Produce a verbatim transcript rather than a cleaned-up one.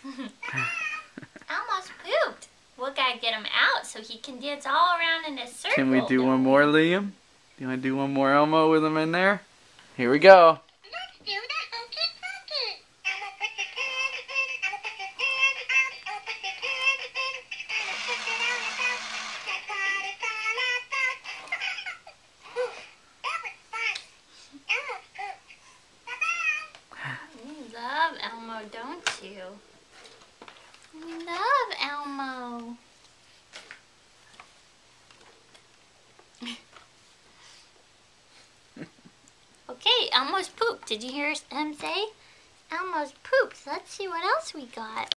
Elmo's pooped. We gotta get him out so he can dance all around in a circle. Can we do one more, Liam? Do you want to do one more Elmo with him in there? Here we go. Let's do the hokey pokey. Elmo put your hand in, Elmo put your hand in, Elmo put your hand in, Elmo put it on the top. That's what it's all about. Ooh, that was fun. Elmo pooped. Bye-bye. You love Elmo, don't you? We love Elmo. Okay, Elmo's pooped. Did you hear him say? Elmo's pooped. Let's see what else we got.